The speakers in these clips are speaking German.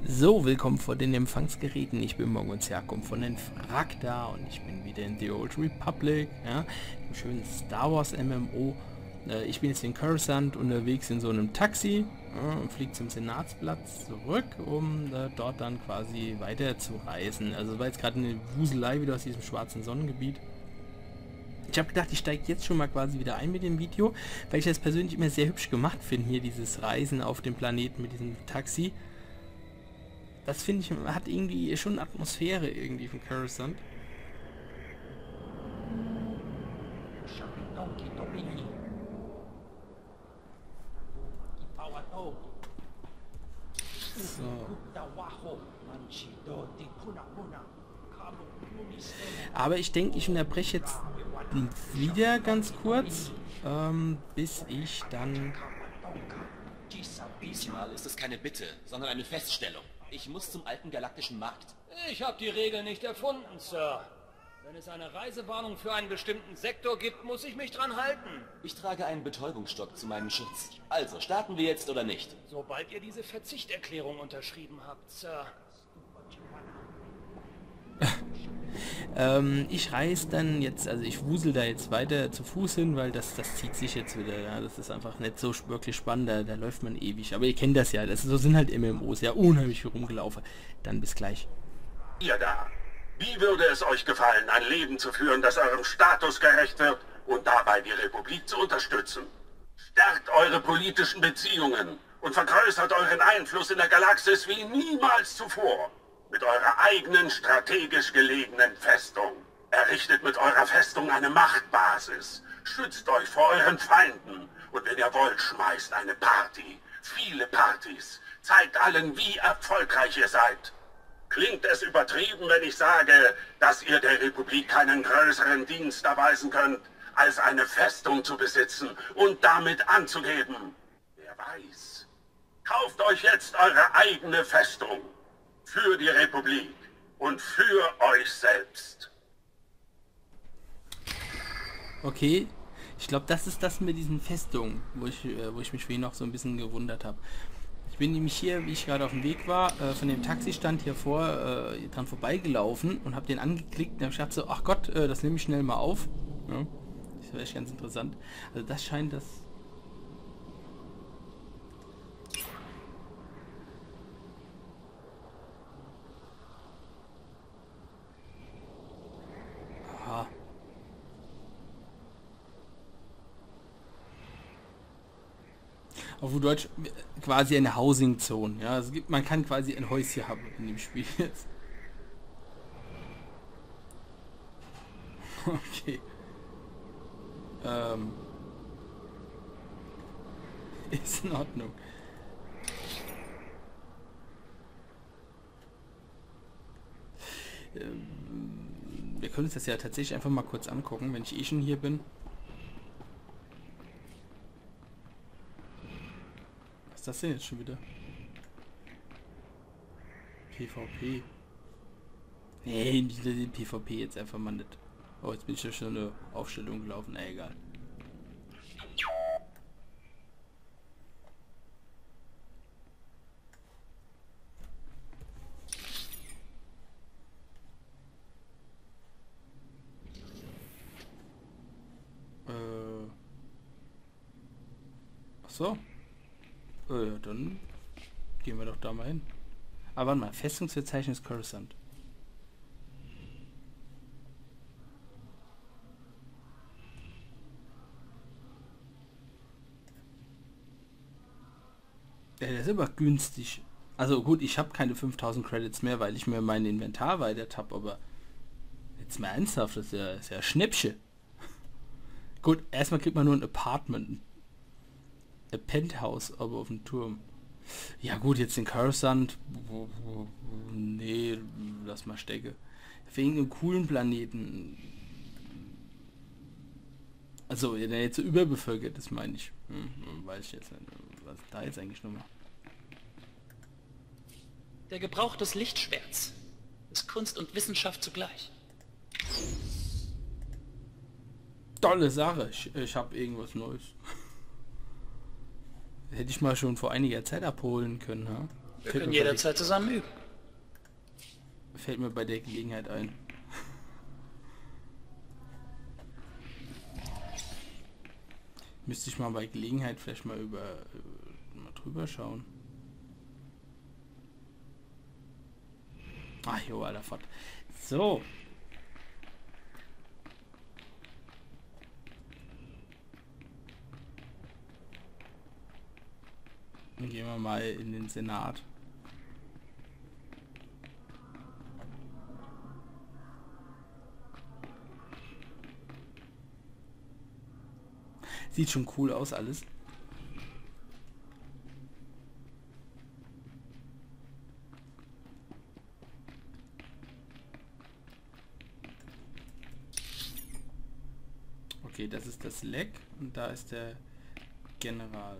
So, willkommen vor den Empfangsgeräten. Ich bin Morgens Jakob von den Fragda und ich bin wieder in The Old Republic, ja, im schönen Star Wars MMO. Ich bin jetzt in Coruscant unterwegs in so einem Taxi und fliege zum Senatsplatz zurück, um dort dann quasi weiter zu reisen. Also war jetzt gerade eine Wuselei wieder aus diesem schwarzen Sonnengebiet. Ich habe gedacht, ich steige jetzt schon mal quasi wieder ein mit dem Video, weil ich das persönlich immer sehr hübsch gemacht finde, hier dieses Reisen auf dem Planeten mit diesem Taxi. Das finde ich, hat irgendwie schon Atmosphäre irgendwie von Coruscant. So. Aber ich denke, ich unterbreche jetzt wieder ganz kurz, bis ich dann... Diesmal ist es keine Bitte, sondern eine Feststellung. Ich muss zum alten galaktischen Markt. Ich habe die Regel nicht erfunden, Sir. Wenn es eine Reisewarnung für einen bestimmten Sektor gibt, muss ich mich dran halten. Ich trage einen Betäubungsstock zu meinem Schutz. Also, starten wir jetzt oder nicht? Sobald ihr diese Verzichterklärung unterschrieben habt, Sir. Ich reise dann jetzt, also ich wusel da jetzt weiter zu Fuß hin, weil das zieht sich jetzt wieder, ja, das ist einfach nicht so wirklich spannend, da läuft man ewig, aber ihr kennt das ja, so sind halt MMOs, ja, unheimlich viel rumgelaufen. Dann bis gleich. Ihr da, wie würde es euch gefallen, ein Leben zu führen, das eurem Status gerecht wird und dabei die Republik zu unterstützen? Stärkt eure politischen Beziehungen und vergrößert euren Einfluss in der Galaxis wie niemals zuvor. Mit eurer eigenen strategisch gelegenen Festung. Errichtet mit eurer Festung eine Machtbasis. Schützt euch vor euren Feinden. Und wenn ihr wollt, schmeißt eine Party. Viele Partys. Zeigt allen, wie erfolgreich ihr seid. Klingt es übertrieben, wenn ich sage, dass ihr der Republik keinen größeren Dienst erweisen könnt, als eine Festung zu besitzen und damit anzugeben? Wer weiß. Kauft euch jetzt eure eigene Festung. Für die Republik und für euch selbst. Okay, ich glaube, das ist das mit diesen Festungen, wo ich mich für ihn noch so ein bisschen gewundert habe. Ich bin nämlich hier, wie ich gerade auf dem Weg war, von dem Taxistand hier dran vorbeigelaufen und habe den angeklickt und habe gedacht so, ach Gott, das nehme ich schnell mal auf. Ja, das wäre echt ganz interessant. Also das scheint das... Aha. Auf gut Deutsch quasi eine Housing Zone. Ja, es gibt, man kann quasi ein Häuschen haben in dem Spiel jetzt. Okay. Ist in Ordnung. Wir können uns das ja tatsächlich einfach mal kurz angucken, wenn ich eh schon hier bin. Was ist das denn jetzt schon wieder? PvP. Nee, die PvP jetzt einfach mal nicht. Oh, jetzt bin ich ja schon eine Aufstellung gelaufen. Na, egal. So. Ja, dann gehen wir doch da mal hin. Aber warte mal, Festungsverzeichnis Coruscant. Ja, das ist aber günstig. Also gut, ich habe keine 5000 Credits mehr, weil ich mir mein Inventar erweitert habe, aber jetzt mal ernsthaft, das ist ja Schnäppchen. Gut, erstmal kriegt man nur ein Apartment. Ein Penthouse, aber auf dem Turm. Ja gut, jetzt in Coruscant. Nee, lass mal stecken. Für irgendeinen coolen Planeten. Also, der jetzt so überbevölkert ist, meine ich. Weiß ich jetzt nicht. Was ist da jetzt eigentlich nochmal? Der Gebrauch des Lichtschwerts ist Kunst und Wissenschaft zugleich. Tolle Sache. Ich habe irgendwas Neues. Hätte ich mal schon vor einiger Zeit abholen können, ha? Wir können jederzeit zusammen üben. Fällt mir bei der Gelegenheit ein. Müsste ich mal bei Gelegenheit vielleicht mal mal drüber schauen. Ach jo, Alter, fort. So. Dann gehen wir mal in den Senat. Sieht schon cool aus alles. Okay, das ist das Leck und da ist der General.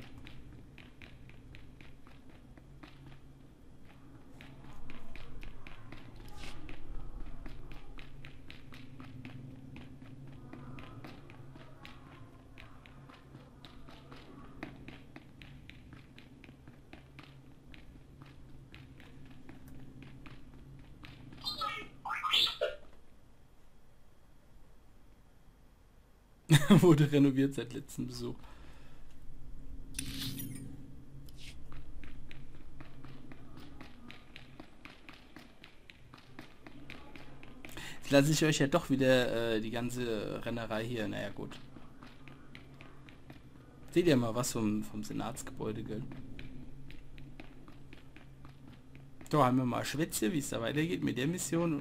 Wurde renoviert seit letztem Besuch. Jetzt lasse ich euch ja doch wieder die ganze Rennerei hier. Naja, gut. Seht ihr mal was vom Senatsgebäude, gell? So, haben wir mal Schwätze, wie es da weitergeht mit der Mission.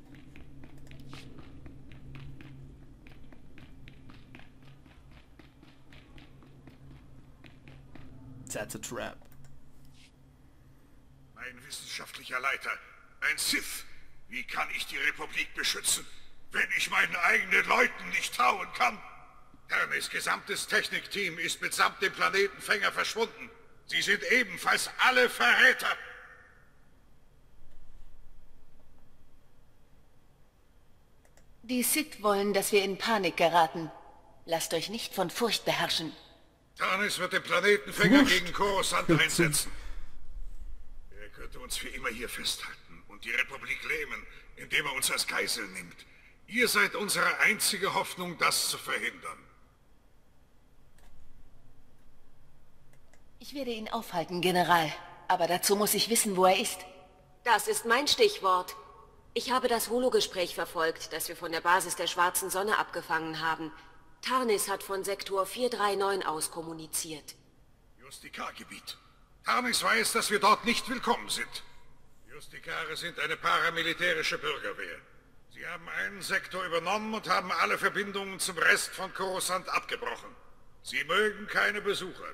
That's a trap. Mein wissenschaftlicher Leiter, ein Sith. Wie kann ich die Republik beschützen, wenn ich meinen eigenen Leuten nicht trauen kann? Hermes gesamtes Technikteam ist mitsamt dem Planetenfänger verschwunden. Sie sind ebenfalls alle Verräter. Die Sith wollen, dass wir in Panik geraten. Lasst euch nicht von Furcht beherrschen. Tarnis wird den Planetenfänger gegen Coruscant einsetzen. Er könnte uns für immer hier festhalten und die Republik lähmen, indem er uns als Geisel nimmt. Ihr seid unsere einzige Hoffnung, das zu verhindern. Ich werde ihn aufhalten, General. Aber dazu muss ich wissen, wo er ist. Das ist mein Stichwort. Ich habe das Hologespräch verfolgt, das wir von der Basis der Schwarzen Sonne abgefangen haben. Tarnis hat von Sektor 439 aus kommuniziert. Justikar-Gebiet. Tarnis weiß, dass wir dort nicht willkommen sind. Justikare sind eine paramilitärische Bürgerwehr. Sie haben einen Sektor übernommen und haben alle Verbindungen zum Rest von Coruscant abgebrochen. Sie mögen keine Besucher.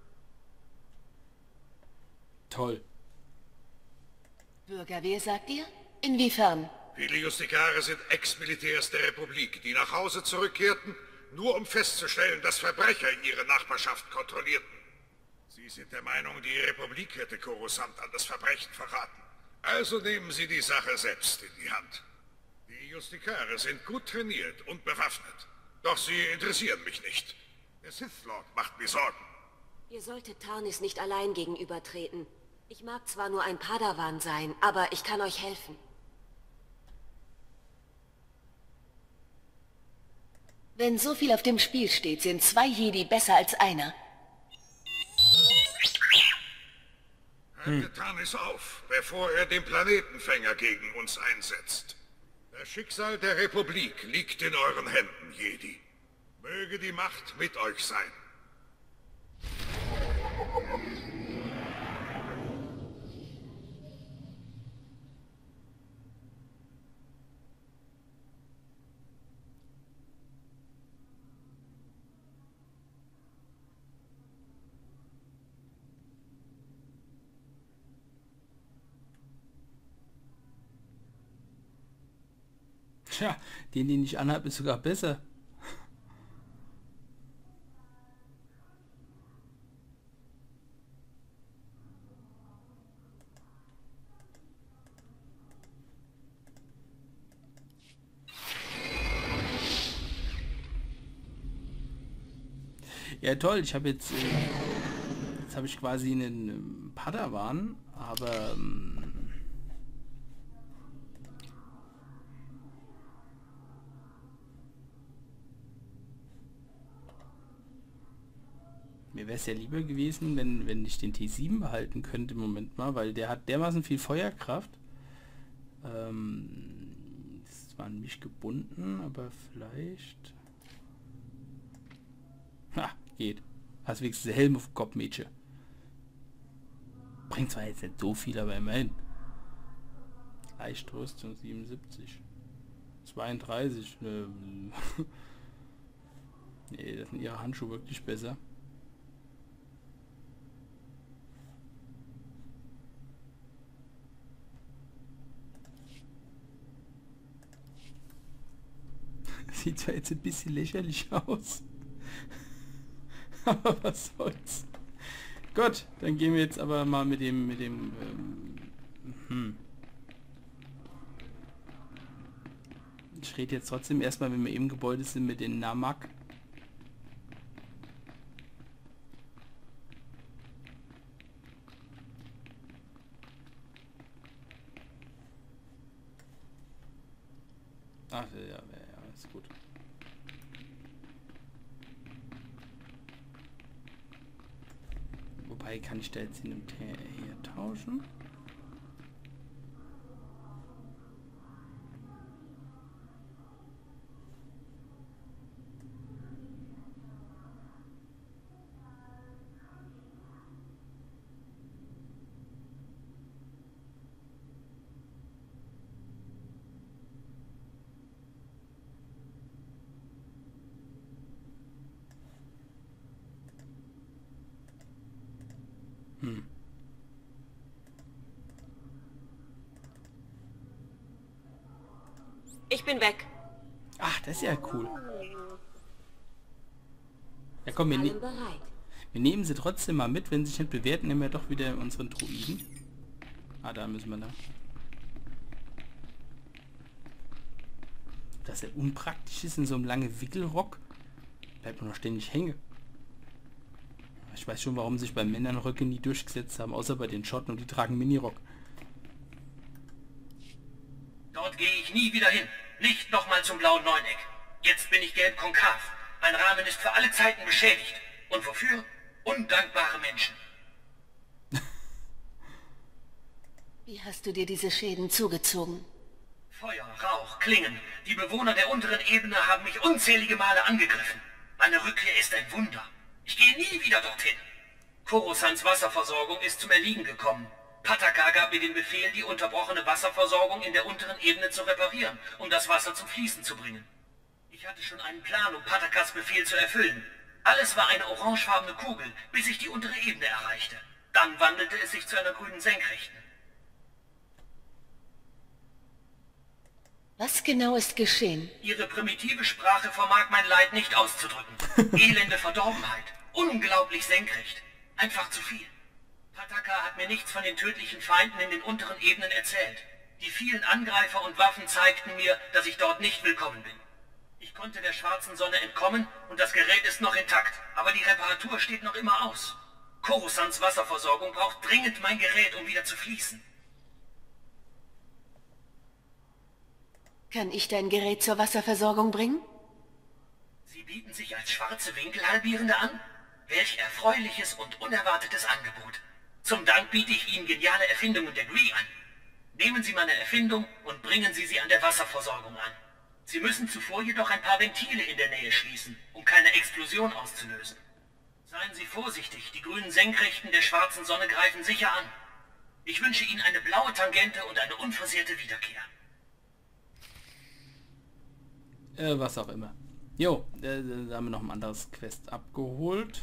Toll. Bürgerwehr, sagt ihr? Inwiefern? Viele Justikare sind Ex-Militärs der Republik, die nach Hause zurückkehrten, nur um festzustellen, dass Verbrecher ihre Nachbarschaft kontrollierten. Sie sind der Meinung, die Republik hätte Coruscant an das Verbrechen verraten. Also nehmen sie die Sache selbst in die Hand. Die Justikare sind gut trainiert und bewaffnet. Doch sie interessieren mich nicht. Der Sith Lord macht mir Sorgen. Ihr solltet Tarnis nicht allein gegenübertreten. Ich mag zwar nur ein Padawan sein, aber ich kann euch helfen. Wenn so viel auf dem Spiel steht, sind 2 Jedi besser als einer. Haltet Tarnis auf, bevor er den Planetenfänger gegen uns einsetzt. Das Schicksal der Republik liegt in euren Händen, Jedi. Möge die Macht mit euch sein. Tja, den ich anhabe, ist sogar besser. Ja toll, ich habe jetzt habe ich quasi einen Padawan, Aber mir wäre es ja lieber gewesen, wenn ich den T7 behalten könnte im Moment mal, weil der hat dermaßen viel Feuerkraft. Ist zwar an mich gebunden, aber vielleicht... Ha, geht. Hast wenigstens den Helm auf dem Kopf, Mädchen. Bringt zwar jetzt nicht so viel, aber immerhin. Leichtrüstung 77. 32. Nee, das sind ihre Handschuhe wirklich besser. Sieht zwar jetzt ein bisschen lächerlich aus. Aber was soll's. Gut, dann gehen wir jetzt aber mal mit dem Ich rede jetzt trotzdem erstmal, wenn wir im Gebäude sind, mit den Namak. Ach, ja, ist gut. Wobei, kann ich da jetzt hin und her tauschen? Ich bin weg. Ach, das ist ja cool. Ja komm, wir nehmen sie trotzdem mal mit. Wenn sie sich nicht bewerten, nehmen wir doch wieder unseren Druiden. Ah, da müssen wir da. Dass er unpraktisch ist in so einem langen Wickelrock. Bleibt nur noch ständig hängen. Ich weiß schon, warum sich bei Männern Röcke nie durchgesetzt haben, außer bei den Schotten, und die tragen Minirock. Dort gehe ich nie wieder hin. Nicht nochmal zum blauen Neuneck. Jetzt bin ich gelb konkav. Mein Rahmen ist für alle Zeiten beschädigt. Und wofür? Undankbare Menschen. Wie hast du dir diese Schäden zugezogen? Feuer, Rauch, Klingen. Die Bewohner der unteren Ebene haben mich unzählige Male angegriffen. Meine Rückkehr ist ein Wunder. Ich gehe nie wieder dorthin. Coruscants Wasserversorgung ist zum Erliegen gekommen. Pattaka gab mir den Befehl, die unterbrochene Wasserversorgung in der unteren Ebene zu reparieren, um das Wasser zum Fließen zu bringen. Ich hatte schon einen Plan, um Pattakas Befehl zu erfüllen. Alles war eine orangefarbene Kugel, bis ich die untere Ebene erreichte. Dann wandelte es sich zu einer grünen Senkrechten. Was genau ist geschehen? Ihre primitive Sprache vermag mein Leid nicht auszudrücken. Elende Verdorbenheit. Unglaublich senkrecht. Einfach zu viel. Pattaka hat mir nichts von den tödlichen Feinden in den unteren Ebenen erzählt. Die vielen Angreifer und Waffen zeigten mir, dass ich dort nicht willkommen bin. Ich konnte der schwarzen Sonne entkommen und das Gerät ist noch intakt, aber die Reparatur steht noch immer aus. Coruscants Wasserversorgung braucht dringend mein Gerät, um wieder zu fließen. Kann ich dein Gerät zur Wasserversorgung bringen? Sie bieten sich als schwarze Winkelhalbierende an? Welch erfreuliches und unerwartetes Angebot. Zum Dank biete ich Ihnen geniale Erfindungen der Gree an. Nehmen Sie meine Erfindung und bringen Sie sie an der Wasserversorgung an. Sie müssen zuvor jedoch ein paar Ventile in der Nähe schließen, um keine Explosion auszulösen. Seien Sie vorsichtig, die grünen Senkrechten der schwarzen Sonne greifen sicher an. Ich wünsche Ihnen eine blaue Tangente und eine unversehrte Wiederkehr. Was auch immer. Jo, da haben wir noch ein anderes Quest abgeholt.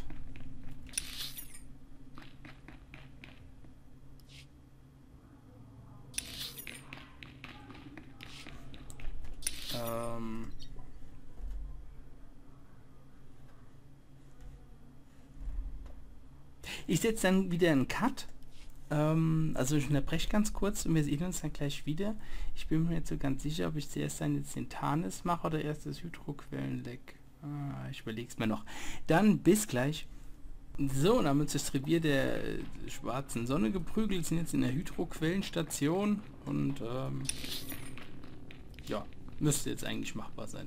Ich setze dann wieder einen Cut. Also ich unterbreche ganz kurz und wir sehen uns dann gleich wieder. Ich bin mir jetzt so ganz sicher, ob ich zuerst dann jetzt den Tarnis mache oder erst das Hydroquellenleck. Ich überlege es mir noch. Dann bis gleich. So, dann haben wir uns das Revier der schwarzen Sonne geprügelt, sind jetzt in der Hydroquellenstation und ja, müsste jetzt eigentlich machbar sein.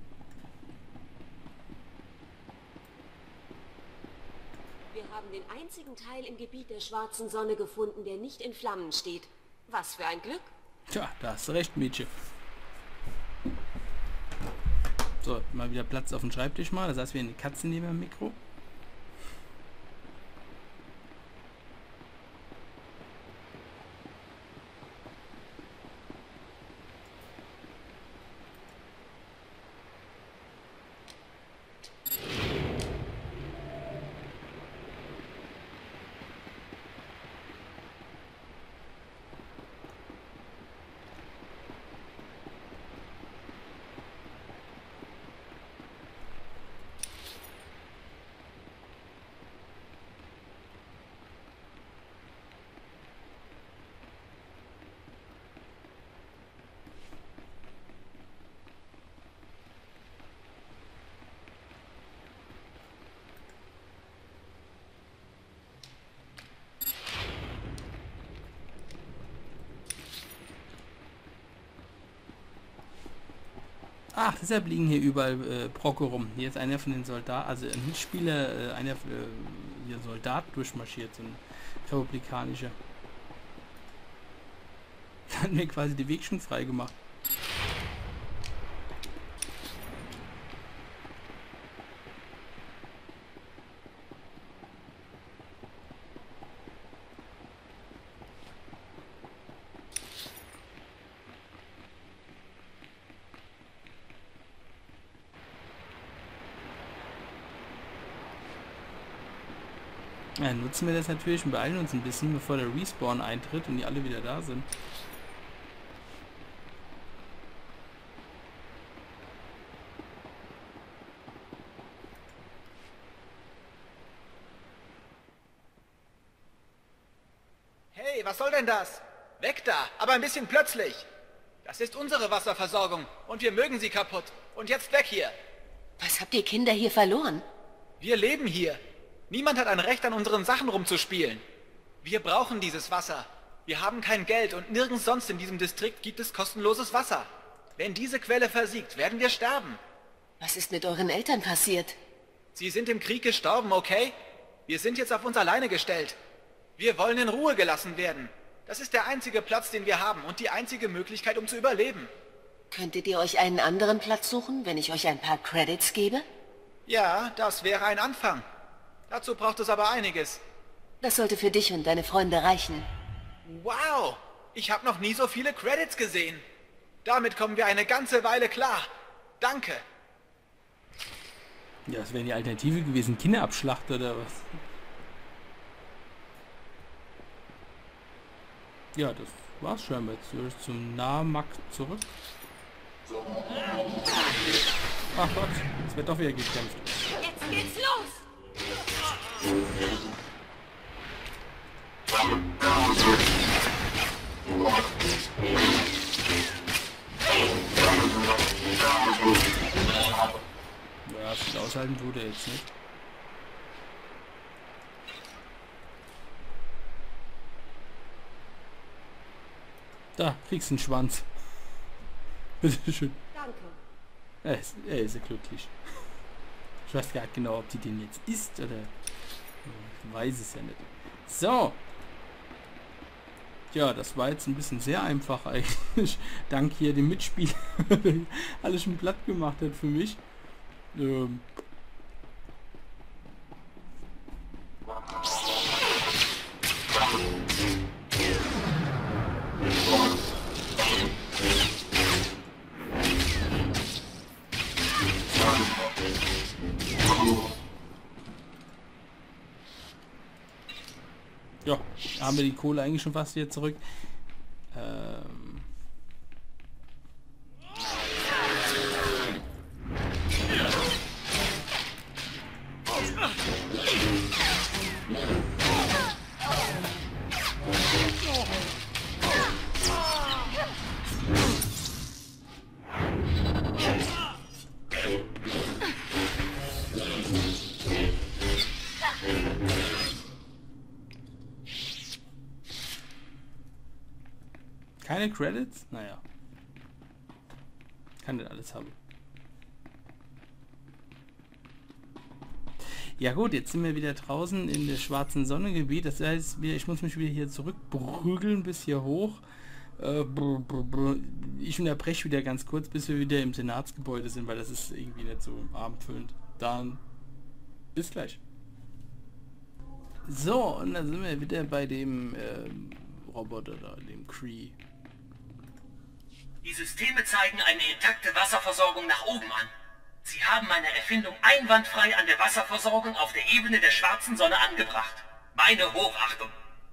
Wir haben den einzigen Teil im Gebiet der schwarzen Sonne gefunden, der nicht in Flammen steht. Was für ein Glück. Tja, da hast du recht, Mädchen. So, mal wieder Platz auf dem Schreibtisch mal. Das heißt, wir haben eine Katze neben dem Mikro. Ach, deshalb liegen hier überall Brocke rum. Hier ist einer von den Soldaten, also ein Mitspieler, einer hier Soldat durchmarschiert, so ein republikanischer. Hat mir quasi den Weg schon frei gemacht. Ja, nutzen wir das natürlich und beeilen uns ein bisschen, bevor der Respawn eintritt und die alle wieder da sind. Hey, was soll denn das? Weg da, aber ein bisschen plötzlich. Das ist unsere Wasserversorgung und wir mögen sie kaputt. Und jetzt weg hier. Was habt ihr Kinder hier verloren? Wir leben hier. Niemand hat ein Recht, an unseren Sachen rumzuspielen. Wir brauchen dieses Wasser. Wir haben kein Geld und nirgends sonst in diesem Distrikt gibt es kostenloses Wasser. Wenn diese Quelle versiegt, werden wir sterben. Was ist mit euren Eltern passiert? Sie sind im Krieg gestorben, okay? Wir sind jetzt auf uns alleine gestellt. Wir wollen in Ruhe gelassen werden. Das ist der einzige Platz, den wir haben und die einzige Möglichkeit, um zu überleben. Könntet ihr euch einen anderen Platz suchen, wenn ich euch ein paar Credits gebe? Ja, das wäre ein Anfang. Dazu braucht es aber einiges. Das sollte für dich und deine Freunde reichen. Wow! Ich habe noch nie so viele Credits gesehen. Damit kommen wir eine ganze Weile klar. Danke. Ja, das wäre die Alternative gewesen. Kinderabschlacht oder was? Ja, das war's scheinbar. Jetzt soll ich zum Nahmarkt zurück. Ach Gott, es wird doch wieder gekämpft. Jetzt geht's los! Ja, viel aushalten tut er jetzt nicht. Da, kriegst du einen Schwanz. Bitteschön. Danke. Er ist ja glücklich. Ich weiß gar nicht genau, ob die den jetzt isst oder... Ich weiß es ja nicht. So. Ja, das war jetzt ein bisschen sehr einfach eigentlich. Dank hier dem Mitspieler, der alles schon platt gemacht hat für mich. Ja, haben wir die Kohle eigentlich schon fast wieder zurück. Keine Credits? Naja. Kann nicht alles haben. Ja gut, jetzt sind wir wieder draußen in der schwarzen Sonnengebiet. Das heißt, ich muss mich wieder hier zurückprügeln bis hier hoch. Ich unterbreche wieder ganz kurz, bis wir wieder im Senatsgebäude sind, weil das ist irgendwie nicht so abendfüllend. Dann bis gleich. So, und dann sind wir wieder bei dem Roboter da, dem Kree. Die Systeme zeigen eine intakte Wasserversorgung nach oben an. Sie haben meine Erfindung einwandfrei an der Wasserversorgung auf der Ebene der schwarzen Sonne angebracht. Meine Hochachtung.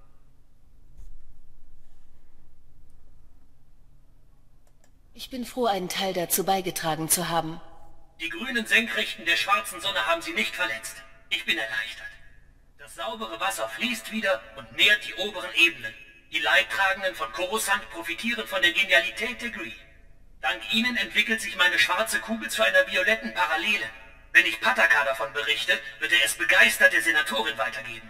Ich bin froh, einen Teil dazu beigetragen zu haben. Die grünen Senkrechten der schwarzen Sonne haben sie nicht verletzt. Ich bin erleichtert. Das saubere Wasser fließt wieder und nährt die oberen Ebenen. Die Leidtragenden von Coruscant profitieren von der Genialität der Gree. Dank ihnen entwickelt sich meine schwarze Kugel zu einer violetten Parallele. Wenn ich Pataka davon berichte, wird er es begeistert der Senatorin weitergeben.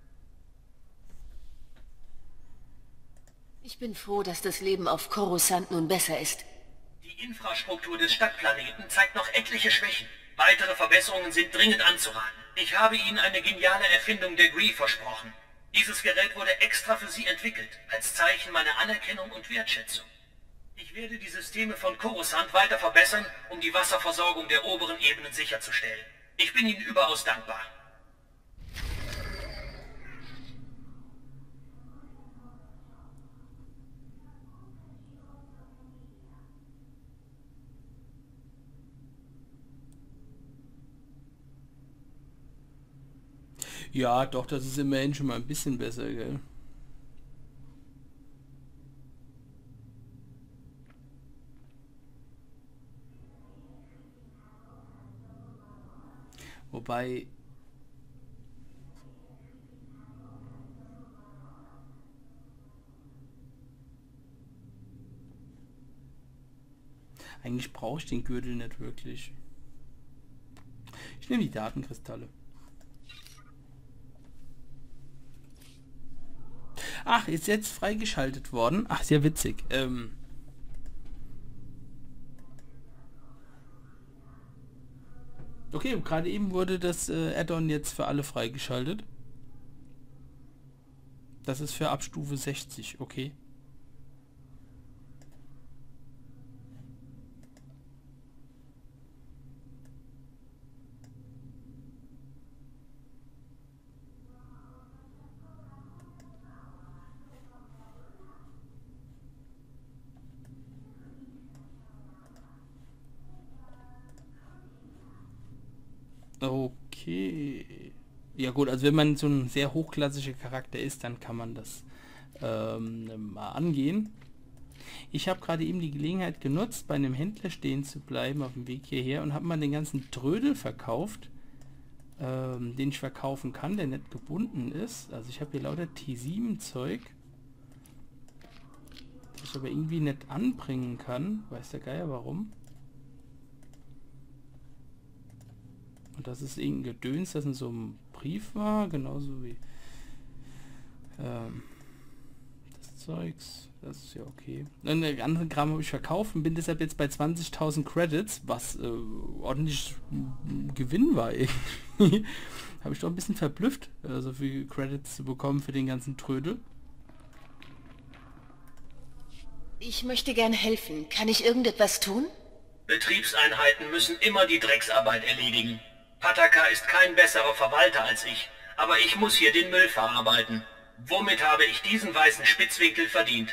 Ich bin froh, dass das Leben auf Coruscant nun besser ist. Die Infrastruktur des Stadtplaneten zeigt noch etliche Schwächen. Weitere Verbesserungen sind dringend anzuraten. Ich habe Ihnen eine geniale Erfindung der Gree versprochen. Dieses Gerät wurde extra für Sie entwickelt, als Zeichen meiner Anerkennung und Wertschätzung. Ich werde die Systeme von Coruscant weiter verbessern, um die Wasserversorgung der oberen Ebenen sicherzustellen. Ich bin Ihnen überaus dankbar. Ja, doch, das ist immerhin schon mal ein bisschen besser, gell? Wobei... Eigentlich brauche ich den Gürtel nicht wirklich. Ich nehme die Datenkristalle. Ach, ist jetzt freigeschaltet worden. Ach, sehr witzig. Okay, gerade eben wurde das Add-on jetzt für alle freigeschaltet. Das ist für ab Stufe 60, okay. Okay. Ja gut, also wenn man so ein sehr hochklassischer Charakter ist, dann kann man das mal angehen. Ich habe gerade eben die Gelegenheit genutzt, bei einem Händler stehen zu bleiben auf dem Weg hierher und habe mal den ganzen Trödel verkauft, den ich verkaufen kann, der nicht gebunden ist. Also ich habe hier lauter T7-Zeug, das ich aber irgendwie nicht anbringen kann. Weiß der Geier warum. Und das ist irgendein Gedöns, das in so einem Brief war, genauso wie das Zeugs. Das ist ja okay. Und den anderen Kram habe ich verkauft und bin deshalb jetzt bei 20.000 Credits, was ordentlich Gewinn war irgendwie. Habe ich doch ein bisschen verblüfft, so viel Credits zu bekommen für den ganzen Trödel. Ich möchte gern helfen. Kann ich irgendetwas tun? Betriebseinheiten müssen immer die Drecksarbeit erledigen. Pataka ist kein besserer Verwalter als ich, aber ich muss hier den Müll verarbeiten. Womit habe ich diesen weißen Spitzwinkel verdient?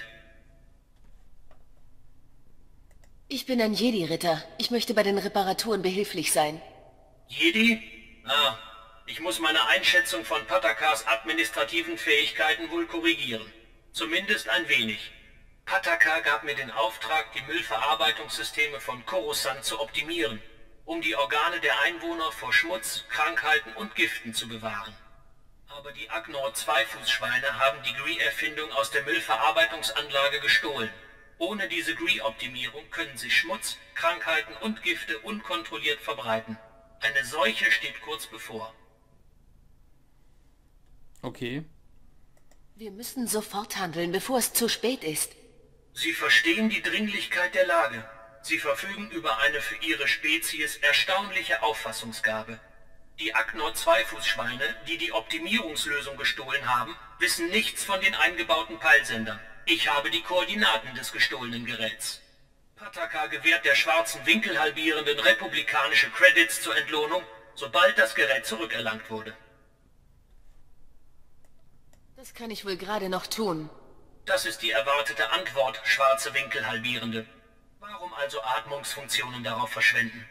Ich bin ein Jedi-Ritter. Ich möchte bei den Reparaturen behilflich sein. Jedi? Ah, ich muss meine Einschätzung von Patakas administrativen Fähigkeiten wohl korrigieren. Zumindest ein wenig. Pataka gab mir den Auftrag, die Müllverarbeitungssysteme von Coruscant zu optimieren, um die Organe der Einwohner vor Schmutz, Krankheiten und Giften zu bewahren. Aber die Agnor-Zweifußschweine haben die Gree-Erfindung aus der Müllverarbeitungsanlage gestohlen. Ohne diese Gree-Optimierung können sich Schmutz, Krankheiten und Gifte unkontrolliert verbreiten. Eine Seuche steht kurz bevor. Okay. Wir müssen sofort handeln, bevor es zu spät ist. Sie verstehen die Dringlichkeit der Lage. Sie verfügen über eine für ihre Spezies erstaunliche Auffassungsgabe. Die Aknor-2-Fußschweine, die die Optimierungslösung gestohlen haben, wissen nichts von den eingebauten Peilsendern. Ich habe die Koordinaten des gestohlenen Geräts. Pattaka gewährt der schwarzen Winkelhalbierenden republikanische Credits zur Entlohnung, sobald das Gerät zurückerlangt wurde. Das kann ich wohl gerade noch tun. Das ist die erwartete Antwort, schwarze Winkelhalbierende. Warum also Atmungsfunktionen darauf verschwenden?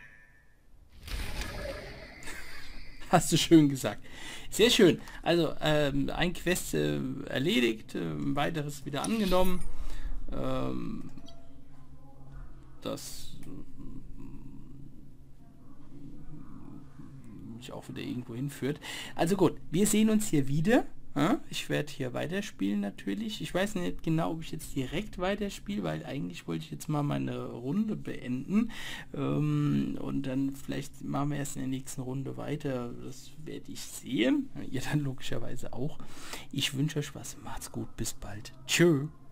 Hast du schön gesagt. Sehr schön. Also ein Quest erledigt, weiteres wieder angenommen. Das mich auch wieder irgendwo hinführt. Also gut, wir sehen uns hier wieder. Ich werde hier weiterspielen natürlich. Ich weiß nicht genau, ob ich jetzt direkt weiterspiele, weil eigentlich wollte ich jetzt mal meine Runde beenden. Und dann vielleicht machen wir erst in der nächsten Runde weiter. Das werde ich sehen. Ihr dann logischerweise auch. Ich wünsche euch was. Macht's gut. Bis bald. Tschö.